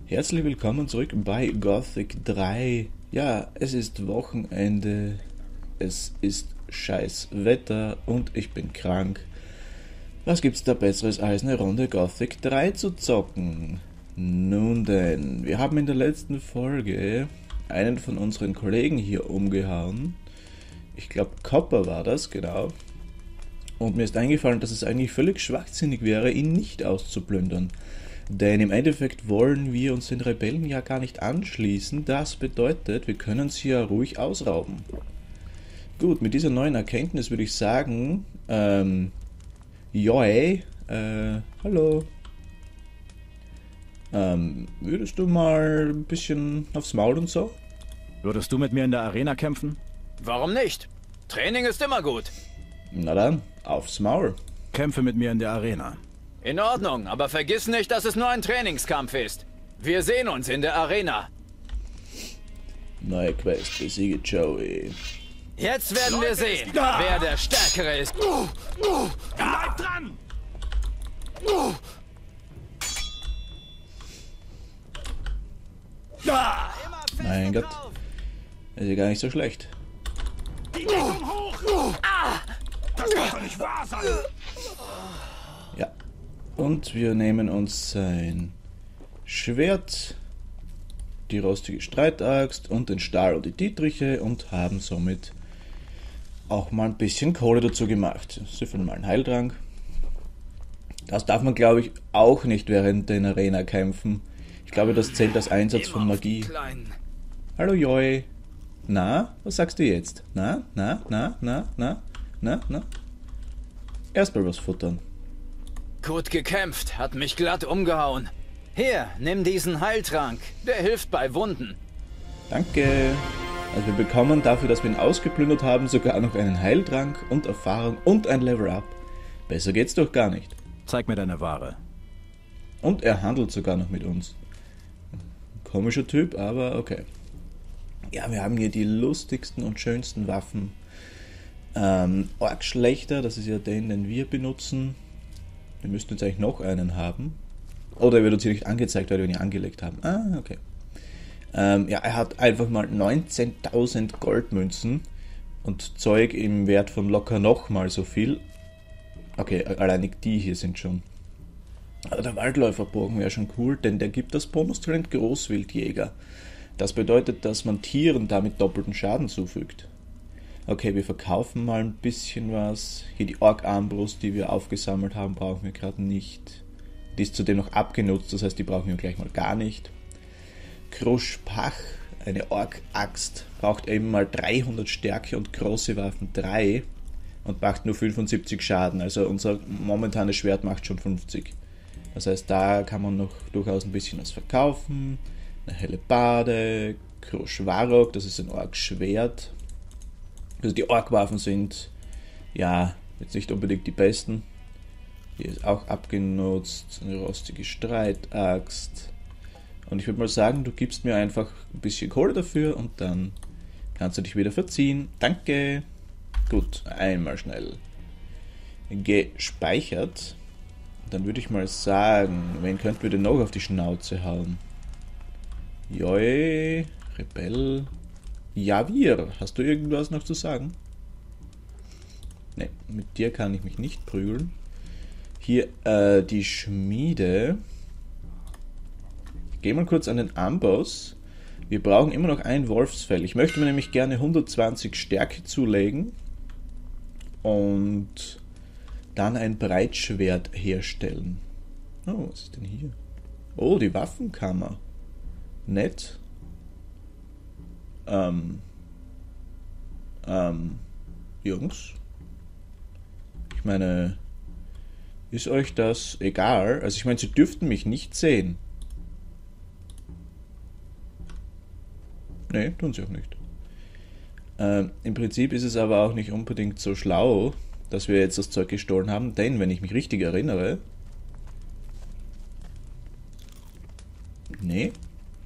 Herzlich willkommen zurück bei Gothic 3. Ja, es ist Wochenende, es ist scheiß Wetter und ich bin krank. Was gibt's da Besseres als eine Runde Gothic 3 zu zocken? Nun denn, wir haben in der letzten Folge einen von unseren Kollegen hier umgehauen. Ich glaube Copper war das, genau. Und mir ist eingefallen, dass es eigentlich völlig schwachsinnig wäre, ihn nicht auszuplündern. Denn im Endeffekt wollen wir uns den Rebellen ja gar nicht anschließen. Das bedeutet, wir können sie ja ruhig ausrauben. Gut, mit dieser neuen Erkenntnis würde ich sagen, Joi, hallo. Würdest du mal ein bisschen aufs Maul und so? Würdest du mit mir in der Arena kämpfen? Warum nicht? Training ist immer gut. Na dann, aufs Maul. Kämpfe mit mir in der Arena. In Ordnung, aber vergiss nicht, dass es nur ein Trainingskampf ist. Wir sehen uns in der Arena. Neue Quest, besiege Joey. Jetzt werden wir sehen, wer der Stärkere ist. Bleib dran! Mein Gott, ist ja gar nicht so schlecht. Die Deckung hoch! Das kann doch nicht wahr sein! Ja, und wir nehmen uns sein Schwert, die rostige Streitaxt und den Stahl und die Dietriche und haben somit auch mal ein bisschen Kohle dazu gemacht. Sie finden mal einen Heiltrank. Das darf man, glaube ich, auch nicht während den Arena-Kämpfen. Ich glaube, das zählt als Einsatz von Magie. Hallo Joy. Na, was sagst du jetzt? Na? Erstmal was futtern. Gut gekämpft, hat mich glatt umgehauen. Hier, nimm diesen Heiltrank. Der hilft bei Wunden. Danke. Also wir bekommen dafür, dass wir ihn ausgeplündert haben, sogar noch einen Heiltrank und Erfahrung und ein Level-Up. Besser geht's doch gar nicht. Zeig mir deine Ware. Und er handelt sogar noch mit uns. Komischer Typ, aber okay. Ja, wir haben hier die lustigsten und schönsten Waffen. Orkschlechter, das ist ja den wir benutzen. Wir müssten jetzt eigentlich noch einen haben. Oder er wird uns hier nicht angezeigt, weil wir ihn hier angelegt haben. Ah, okay. Ja, er hat einfach mal 19.000 Goldmünzen und Zeug im Wert von locker nochmal so viel. Okay, alleinig die hier sind schon. Aber der Waldläuferbogen wäre schon cool, denn der gibt das Bonustalent Großwildjäger. Das bedeutet, dass man Tieren damit doppelten Schaden zufügt. Okay, wir verkaufen mal ein bisschen was. Hier die Ork-Armbrust, die wir aufgesammelt haben, brauchen wir gerade nicht. Die ist zudem noch abgenutzt, das heißt, die brauchen wir gleich mal gar nicht. Kruschpach, eine Ork-Axt, braucht eben mal 300 Stärke und große Waffen 3 und macht nur 75 Schaden. Also unser momentanes Schwert macht schon 50. Das heißt, da kann man noch durchaus ein bisschen was verkaufen. Eine helle Bade, Kruschwarok, das ist ein Ork-Schwert. Also die Ork-Waffen sind ja jetzt nicht unbedingt die besten. Hier ist auch abgenutzt, eine rostige Streitaxt. Und ich würde mal sagen, du gibst mir einfach ein bisschen Kohle dafür und dann kannst du dich wieder verziehen. Danke. Gut, einmal schnell gespeichert. Dann würde ich mal sagen, wen könnten wir denn noch auf die Schnauze hauen? Joi, Rebell. Javir, hast du irgendwas noch zu sagen? Ne, mit dir kann ich mich nicht prügeln. Hier, die Schmiede. Ich gehe mal kurz an den Amboss. Wir brauchen immer noch ein Wolfsfell. Ich möchte mir nämlich gerne 120 Stärke zulegen und dann ein Breitschwert herstellen. Oh, was ist denn hier? Oh, die Waffenkammer. Nett. Jungs. Ich meine, ist euch das egal? Also ich meine, sie dürften mich nicht sehen. Nee, tun sie auch nicht. Im Prinzip ist es aber auch nicht unbedingt so schlau, dass wir jetzt das Zeug gestohlen haben, denn wenn ich mich richtig erinnere... Nee.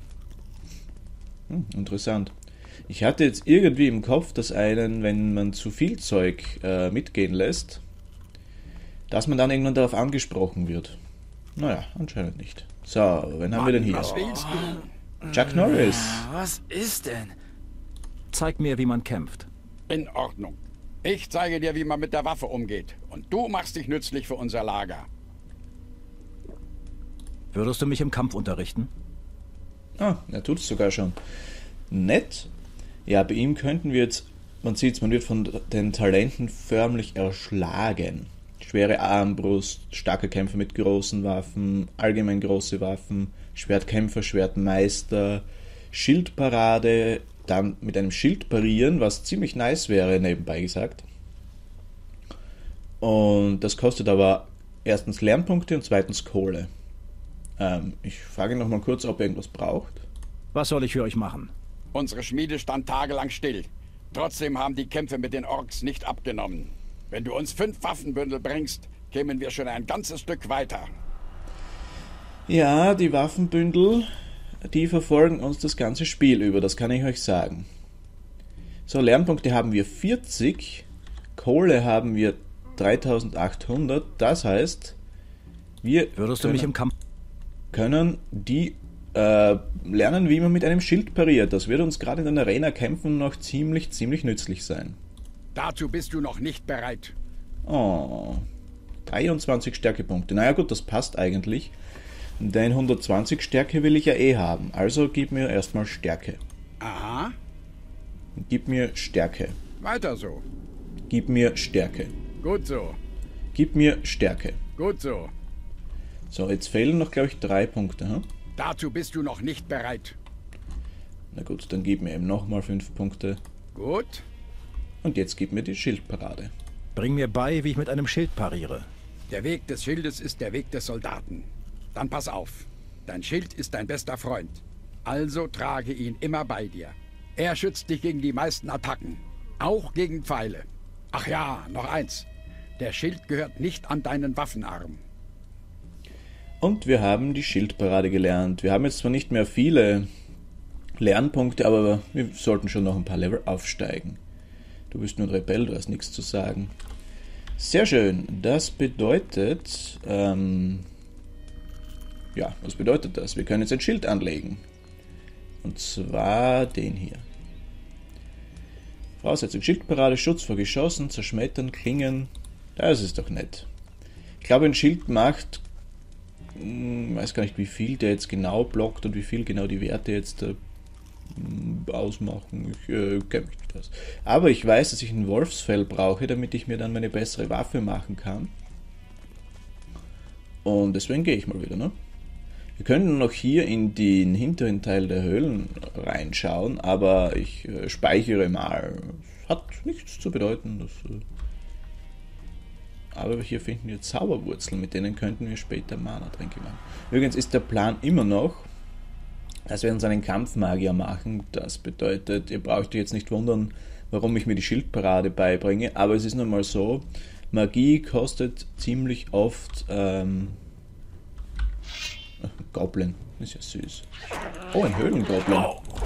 Interessant. Ich hatte jetzt irgendwie im Kopf, dass wenn man zu viel Zeug mitgehen lässt, dass man dann irgendwann darauf angesprochen wird. Naja, anscheinend nicht. So, wen haben wir denn hier? Was willst du? Chuck Norris. Was ist denn? Zeig mir, wie man kämpft. In Ordnung. Ich zeige dir, wie man mit der Waffe umgeht. Und du machst dich nützlich für unser Lager. Würdest du mich im Kampf unterrichten? Ah, er tut es sogar schon. Nett. Ja, bei ihm könnten wir jetzt, man sieht, man wird von den Talenten förmlich erschlagen. Schwere Armbrust, starke Kämpfer mit großen Waffen, allgemein große Waffen, Schwertkämpfer, Schwertmeister, Schildparade, dann mit einem Schild parieren, was ziemlich nice wäre, nebenbei gesagt. Und das kostet aber erstens Lernpunkte und zweitens Kohle. Ich frage ihn noch mal kurz, ob er irgendwas braucht. Was soll ich für euch machen? Unsere Schmiede stand tagelang still. Trotzdem haben die Kämpfe mit den Orks nicht abgenommen. Wenn du uns 5 Waffenbündel bringst, kämen wir schon ein ganzes Stück weiter. Ja, die Waffenbündel, die verfolgen uns das ganze Spiel über, das kann ich euch sagen. So, Lernpunkte haben wir 40, Kohle haben wir 3800, das heißt, wir Würdest du mich im Kampf... können die lernen, wie man mit einem Schild pariert. Das wird uns gerade in den Arena-Kämpfen noch ziemlich nützlich sein. Dazu bist du noch nicht bereit. Oh, 23 Stärkepunkte. Naja gut, das passt eigentlich. Denn 120 Stärke will ich ja eh haben. Also gib mir erstmal Stärke. Aha, Gib mir Stärke. weiter so. Gib mir Stärke. Gut so, Gib mir Stärke. gut so. So, jetzt fehlen noch, glaube ich, 3 Punkte. Hm? Dazu bist du noch nicht bereit. Na gut, dann gib mir eben nochmal 5 Punkte. Gut, Und jetzt gib mir die Schildparade. Bring mir bei, wie ich mit einem Schild pariere. der Weg des Schildes ist der Weg des Soldaten. Dann pass auf. Dein Schild ist dein bester Freund. Also trage ihn immer bei dir. Er schützt dich gegen die meisten Attacken. Auch gegen Pfeile. Ach ja, noch eins. Der Schild gehört nicht an deinen Waffenarm. Und wir haben die Schildparade gelernt. Wir haben jetzt zwar nicht mehr viele Lernpunkte, aber wir sollten schon noch ein paar Level aufsteigen. Du bist nur ein Rebell, du hast nichts zu sagen. Sehr schön. Das bedeutet, ja, was bedeutet das? Wir können jetzt ein Schild anlegen. Und zwar den hier. Voraussetzung: Schildparade, Schutz vor Geschossen, Zerschmettern, Klingen. Das ist doch nett. Ich glaube, ein Schild macht, weiß gar nicht, wie viel der jetzt genau blockt und wie viel genau die Werte jetzt ausmachen. Ich kenne mich nicht aus. Aber ich weiß, dass ich ein Wolfsfell brauche, damit ich mir dann meine bessere Waffe machen kann. Und deswegen gehe ich mal wieder, ne? Wir können noch hier in den hinteren Teil der Höhlen reinschauen, aber ich speichere mal. Hat nichts zu bedeuten. Aber hier finden wir Zauberwurzeln, mit denen könnten wir später Mana-Tränke machen. Übrigens ist der Plan immer noch, dass wir uns einen Kampfmagier machen. Das bedeutet, ihr braucht euch jetzt nicht wundern, warum ich mir die Schildparade beibringe, aber es ist nun mal so, Magie kostet ziemlich oft Goblin, ist ja süß. Oh, ein Höhlengoblin.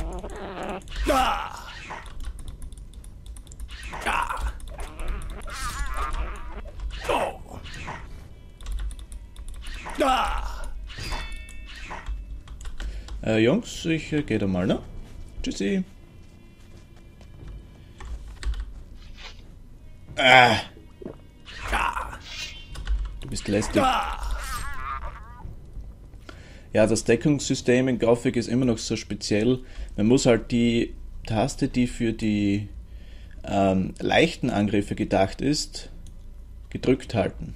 Jungs, ich gehe da mal, ne? Tschüssi. Du bist lästig. Ja, das Deckungssystem in Gothic ist immer noch so speziell. Man muss halt die Taste, die für die leichten Angriffe gedacht ist, gedrückt halten.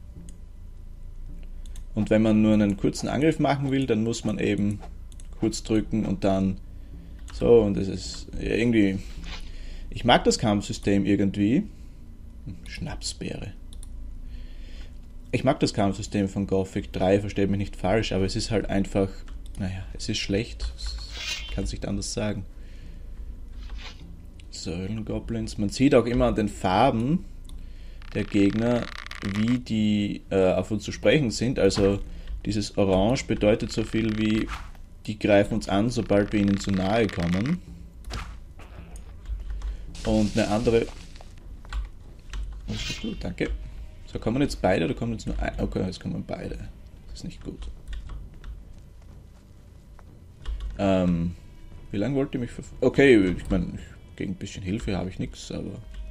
Und wenn man nur einen kurzen Angriff machen will, dann muss man eben kurz drücken und dann so, und das ist irgendwie... Ich mag das Kampfsystem irgendwie. Schnapsbeere. Ich mag das Kampfsystem von Gothic 3, versteht mich nicht falsch, aber es ist halt einfach, naja, es ist schlecht. Ich kann es nicht anders sagen. Säulengoblins. Man sieht auch immer an den Farben der Gegner, wie die auf uns zu sprechen sind. Also dieses Orange bedeutet so viel wie, die greifen uns an, sobald wir ihnen zu nahe kommen. Und eine andere... Was bist du? Danke. So, kommen jetzt beide oder kommen jetzt nur ein? Okay, jetzt kommen beide. ist nicht gut. Wie lange wollt ihr mich okay, ich meine, gegen ein bisschen Hilfe habe ich nichts, aber...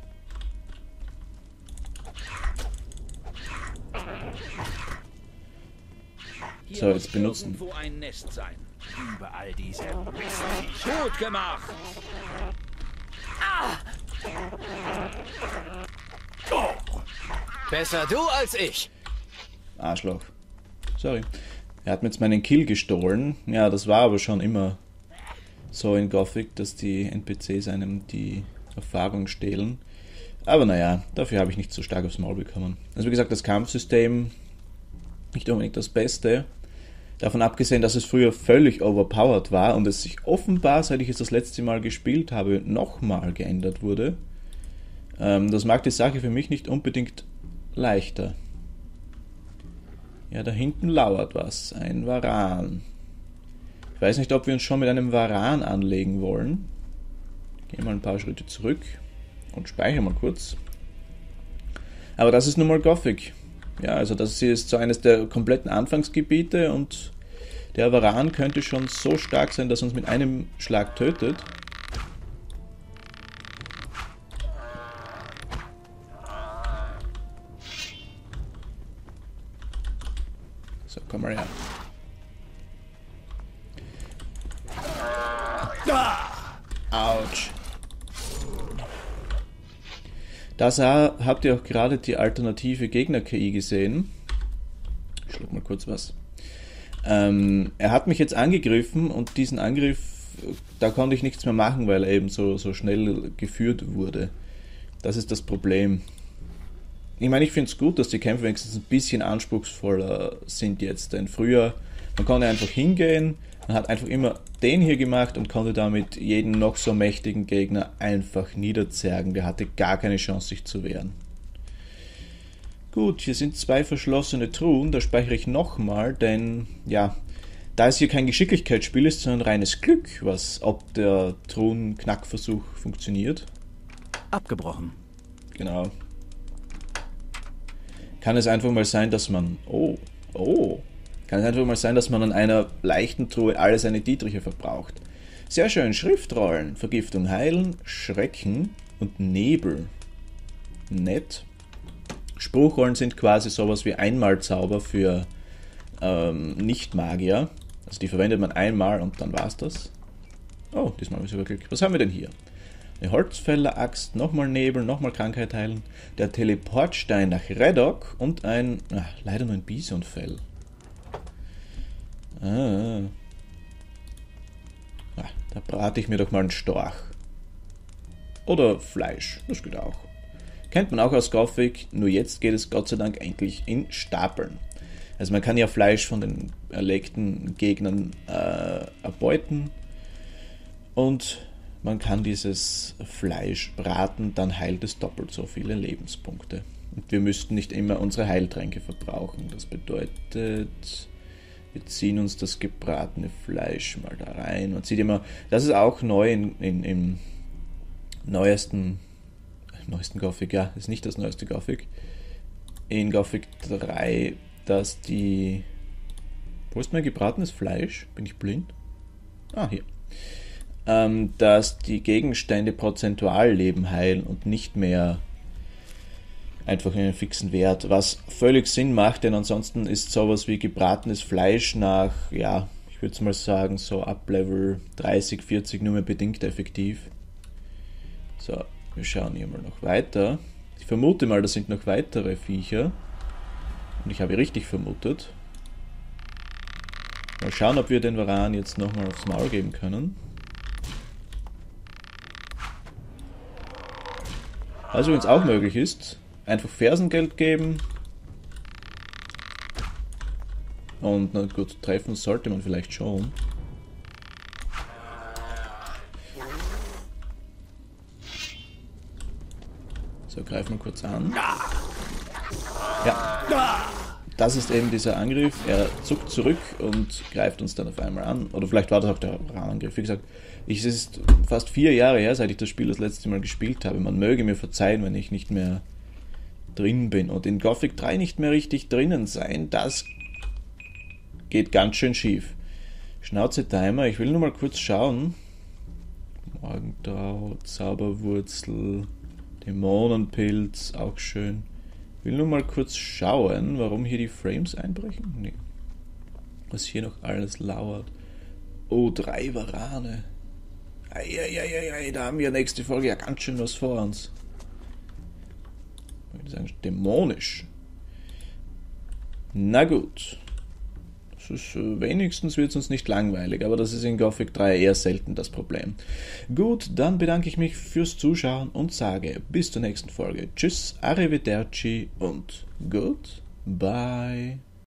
So, jetzt benutzen. Irgendwo ein Nest sein. Überall diese Gut gemacht! Besser du als ich. Arschloch. Sorry. Er hat mir jetzt meinen Kill gestohlen. Ja, das war aber schon immer so in Gothic, dass die NPCs einem die Erfahrung stehlen. Aber naja, dafür habe ich nicht so stark aufs Maul bekommen. Also wie gesagt, das Kampfsystem nicht unbedingt das Beste. Davon abgesehen, dass es früher völlig overpowered war und es sich offenbar, seit ich es das letzte Mal gespielt habe, nochmal geändert wurde. Das macht die Sache für mich nicht unbedingt leichter. Ja, da hinten lauert was. Ein Varan. Ich weiß nicht, ob wir uns schon mit einem Varan anlegen wollen. Gehen mal ein paar Schritte zurück und speichern mal kurz. Aber das ist nun mal Gothic. Ja, also das hier ist so eines der kompletten Anfangsgebiete und der Varan könnte schon so stark sein, dass er uns mit einem Schlag tötet. So, komm mal her. Autsch. Da habt ihr auch gerade die alternative Gegner-KI gesehen. Ich schluck mal kurz was. Er hat mich jetzt angegriffen und diesen Angriff, da konnte ich nichts mehr machen, weil er eben so schnell geführt wurde. Das ist das Problem. Ich meine, ich finde es gut, dass die Kämpfe wenigstens ein bisschen anspruchsvoller sind jetzt, denn früher, man konnte einfach hingehen, man hat einfach immer den hier gemacht und konnte damit jeden noch so mächtigen Gegner einfach niederzergen. Der hatte gar keine Chance, sich zu wehren. Gut, hier sind 2 verschlossene Truhen, da speichere ich nochmal, denn ja, da es hier kein Geschicklichkeitsspiel ist, sondern reines Glück, was ob der Truhen-Knackversuch funktioniert. Abgebrochen. Genau. Kann es einfach mal sein, dass man... Kann es einfach mal sein, dass man an einer leichten Truhe alle seine Dietriche verbraucht. Sehr schön. Schriftrollen. Vergiftung heilen, Schrecken und Nebel. Nett. Spruchrollen sind quasi sowas wie Einmalzauber für Nicht-Magier. Also die verwendet man einmal und dann war's das. Oh, diesmal habe ich sogar Glück. Was haben wir denn hier? Eine Holzfäller-Axt, nochmal Nebel, nochmal Krankheit heilen, der Teleportstein nach Redok und ein... leider nur ein Bisonfell. Da brate ich mir doch mal einen Storch. Oder Fleisch, das geht auch. Kennt man auch aus Gothic, nur jetzt geht es Gott sei Dank endlich in Stapeln. Also man kann ja Fleisch von den erlegten Gegnern erbeuten und man kann dieses Fleisch braten, dann heilt es doppelt so viele Lebenspunkte. Und wir müssten nicht immer unsere Heiltränke verbrauchen. Das bedeutet... Wir ziehen uns das gebratene Fleisch mal da rein. Man sieht immer, das ist auch neu im neuesten Gothic, ja, ist nicht das neueste Gothic. In Gothic 3, dass die... Wo ist mein gebratenes Fleisch? Bin ich blind? Hier. Dass die Gegenstände prozentual Leben heilen und nicht mehr einfach einen fixen Wert, was völlig Sinn macht, denn ansonsten ist sowas wie gebratenes Fleisch nach, ja, ich würde mal sagen, so ab Level 30, 40 nur mehr bedingt effektiv. So, wir schauen hier mal noch weiter. Ich vermute mal, das sind noch weitere Viecher. Und ich habe richtig vermutet. Mal schauen, ob wir den Varan jetzt nochmal aufs Maul geben können. Was übrigens auch möglich ist, einfach Fersengeld geben. Und na gut, treffen sollte man vielleicht schon. So, greifen wir kurz an. Ja, das ist eben dieser Angriff. Er zuckt zurück und greift uns dann auf einmal an. Oder vielleicht war das auch der Angriff. Wie gesagt, es ist fast 4 Jahre her, seit ich das Spiel das letzte Mal gespielt habe. Man möge mir verzeihen, wenn ich nicht mehr drin bin und in Gothic 3 nicht mehr richtig drinnen sein. Das geht ganz schön schief. Schnauze-Timer, ich will nur mal kurz schauen. Morgentrau, Zauberwurzel, Dämonenpilz, auch schön. Ich will nur mal kurz schauen, warum hier die Frames einbrechen. Nee. Was hier noch alles lauert. Oh, 3 Varane. Eieieiei, da haben wir nächste Folge ja ganz schön was vor uns. Ich würde sagen, dämonisch. Na gut. Das ist, wenigstens wird es uns nicht langweilig, aber das ist in Gothic 3 eher selten das Problem. Gut, dann bedanke ich mich fürs Zuschauen und sage bis zur nächsten Folge. Tschüss, arrivederci und goodbye.